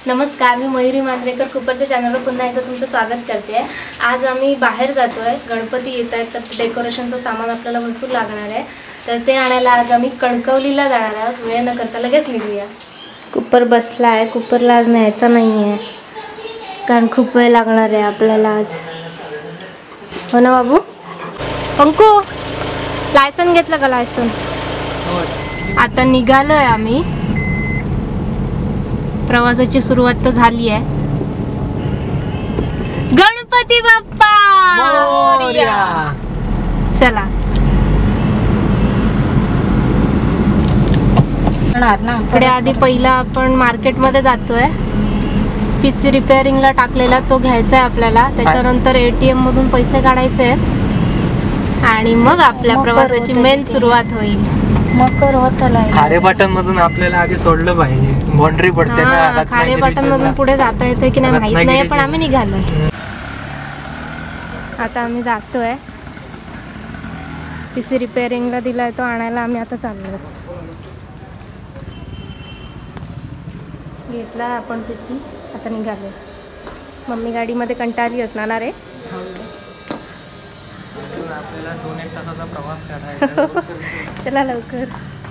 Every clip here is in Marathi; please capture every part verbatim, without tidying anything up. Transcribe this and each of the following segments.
नमस्कार, मी मयुरी मांजरेकर कुपरच्या चॅनलवर पुन्हा एकदा तुमचं स्वागत करते आहे। आज आम्ही बाहेर जातो आहे, गणपती येत आहेत तर डेकोरेशनचं सामान आपल्याला भरपूर लागणार आहे, तर ते आणायला आज आम्ही कणकवलीला जाणार आहोत। वेळ न करता लगेच निघूया। कुपर बसला आहे, कुपरला आज न्यायचा नाही आहे कारण खूप वेळ लागणार आहे आपल्याला आज, हो ना बाबू? अंकू, लायसन घेतलं का? लायसन आता निघालोय आम्ही। प्रवासाची सुरुवात तर झाली आहे। गणपती बाप्पा मोरया। चला पुढे आधी पहिला आपण मार्केट मध्ये जातोय। पीसी रिपेअरिंगला टाकलेला तो घ्यायचा आहे आपल्याला, त्याच्यानंतर एटीएम मधून पैसे काढायचे आहेत आणि मग आपल्या प्रवासाची मेन सुरुवात होईल। मकर होतला खारेपाटण मधून आपल्याला आधी सोडलं पाहिजे, बाउंड्री पडते ना। खारेपाटण मधून पुढे जाता येते की नाही माहित नाही, पण आम्ही निघालोय। आता आम्ही जातोय, पीसी रिपेअरिंगला दिलाय तो आणायला आम्ही आता चाललोय। घेतला आपण पीसी, आता निघालोय। मम्मी गाडीमध्ये कंटाळली असणार रे। आपल्याला दोन एक तासाचा प्रवास करायचा। चला लवकर।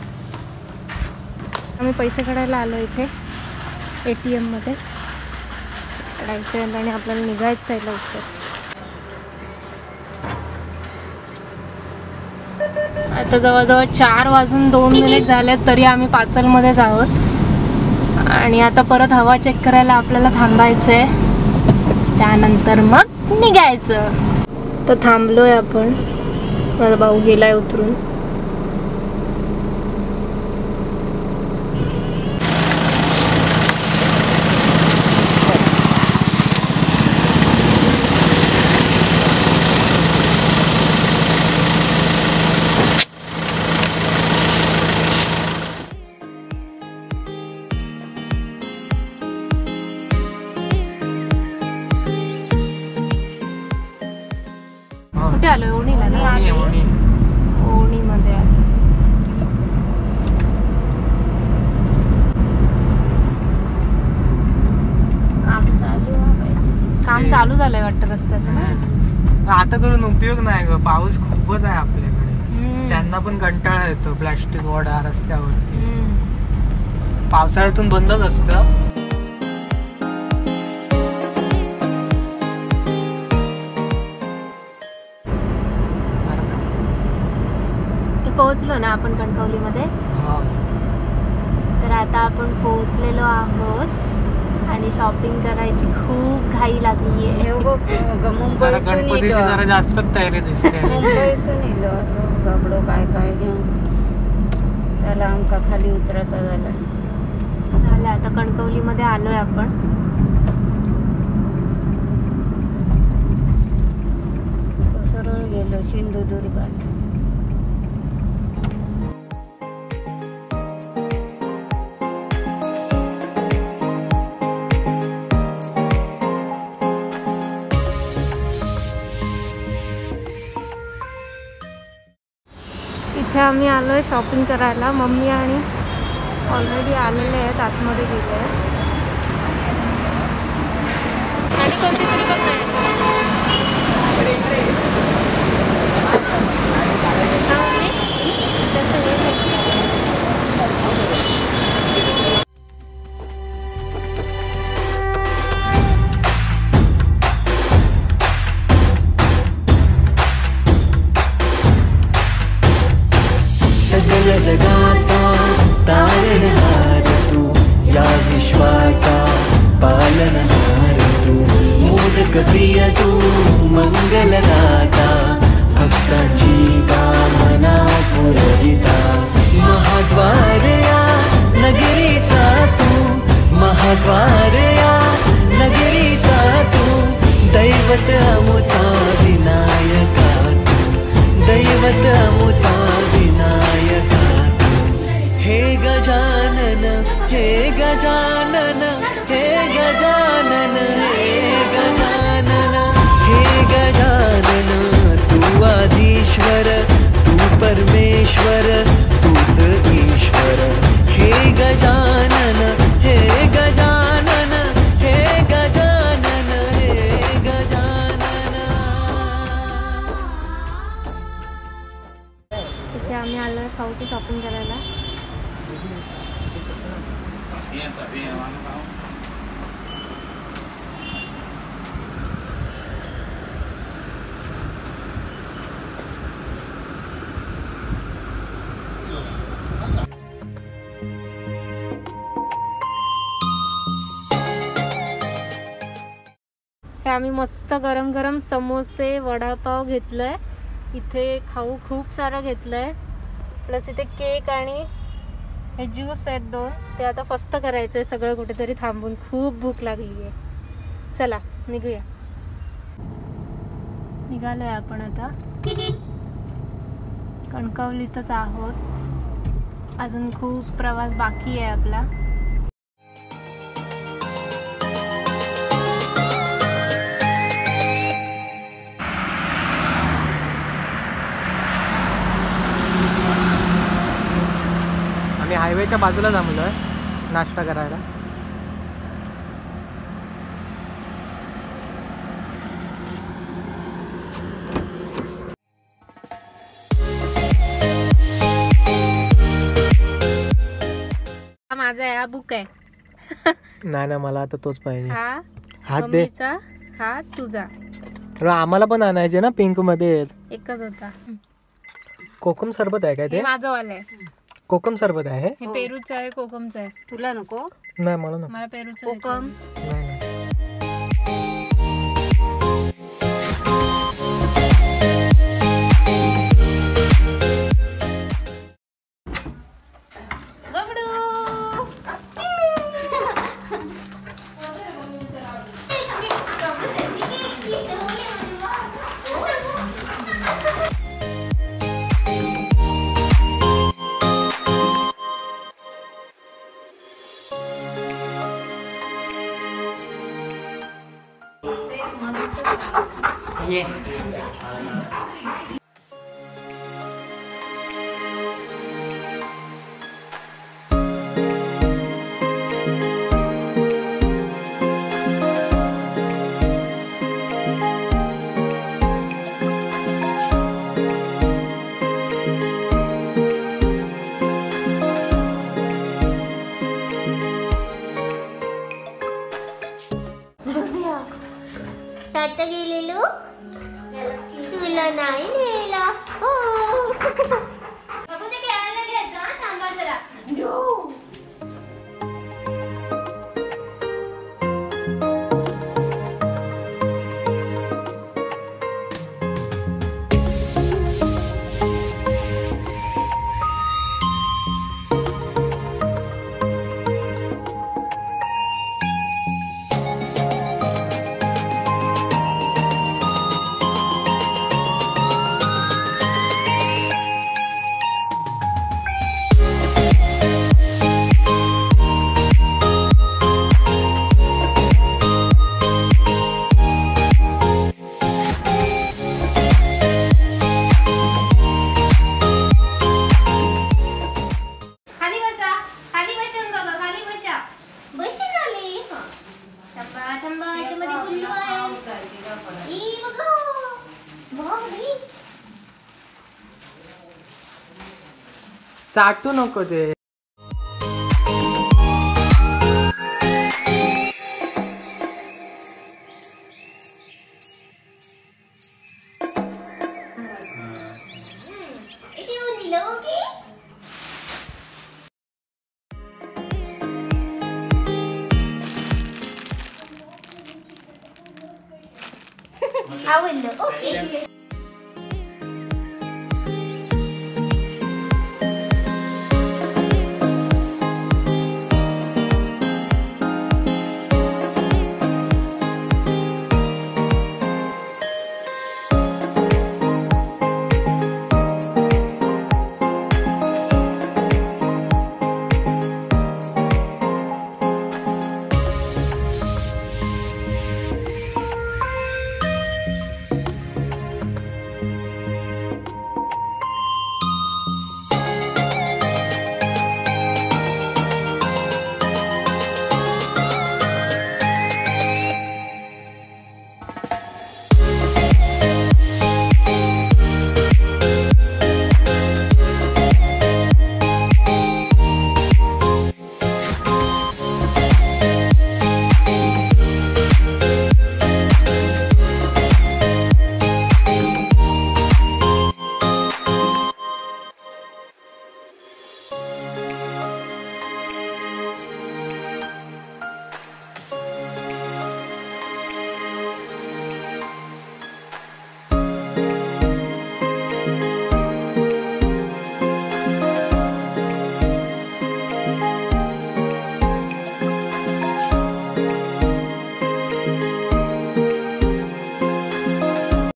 आम्ही पैसे काढायला आलो इथे एटीएम मध्ये, काढायचं आणि आपल्याला निघायचं आहे लवकर। आता जवळजवळ चार वाजून दोन मिनिट झाले तरी आम्ही पाचलमध्येच आहोत आणि आता परत हवा चेक करायला आपल्याला थांबायचंय, त्यानंतर मग निघायचं। तर थांबलोय आपण, माझा भाऊ गेलाय उतरून। कुठे आलोय? ओणीला ना? ओणी मध्ये काम चालू झालंय वाटतं रस्त्याचं ना। आता करून उपयोग नाही ग, पाऊस खूपच आहे आपल्याकडे, त्यांना पण कंटाळा येतो प्लास्टिक ओढा रस्त्यावरती। पावसाळ्यातून बंदच असतं। पोहोचलो ना आपण कणकवली मध्ये, तर आता आपण पोहोचलेलो आहोत आणि शॉपिंग करायची खूप घाई लागली आहे। गणपतीची जरा जास्तच तयारी दिसते। बाबडो काय काय घेऊन त्याला आमका खाली उतरायचा झाला झालं। आता कणकवली मध्ये आलोय आपण। तो सरळ गेलो सिंधुदुर्गात। इथे आम्ही आलोय शॉपिंग करायला। मम्मी आणि ऑलरेडी आलेले आहेत, आतमध्ये गेले आहेत। आणि कोणती तरी पण नाही जगाचा तारणहार तू, या विश्वाचा पालनहार तू, मोदक प्रिय तू, मंगलदाता, भक्तांची कामना पुरविता। महाद्वार या नगरीचा तू, महाद्वार या नगरीचा तू, दैवत अमुचा विनायका तू, दैवत अमुचा विनायका। हे गजानन, हे गजानन, हे गजानन, हे गजानन, हे गजानन, तू आधीश्वर, तू परमेश्वर, तूच ईश्वर। हे गजानन, हे गजानन, हे आम्ही मस्त गरम गरम समोसे वडापाव घेतलंय इथे, खाऊ खूप सारं घेतलंय, प्लस इथे केक आणि हे ज्यूस आहेत दोन, ते आता फस्त करायचंय सगळं कुठेतरी थांबून, खूप भूक लागली आहे. चला निघूया. निघालोय आपण आता, कणकवलीतच आहोत, अजून खूप प्रवास बाकी आहे आपला. आम्ही हायवेच्या बाजूला थांबलोय नाश्ता करायला. माझा हा बुक आहे. नाही ना, मला आता तोच पाहिजे. हा हात दे. मम्मीचा, हा तुझा. आम्हाला पण आणायचे ना, पिंक मध्ये एकच होता. कोकम सरबत आहे काय ते? माझं वाला आहे. कोकम सरबत आहे. हे पेरूचं आहे, कोकमचं आहे. तुला नको? नाही मला नको. मला पेरूचं कोकम नाही नाही. ये ताता गेलेलो तुला नाही नेला. हो बाबू ते खेळायला घ्यायचं हा, थांबा जरा. चाटू नको ते. आवडलं. ओके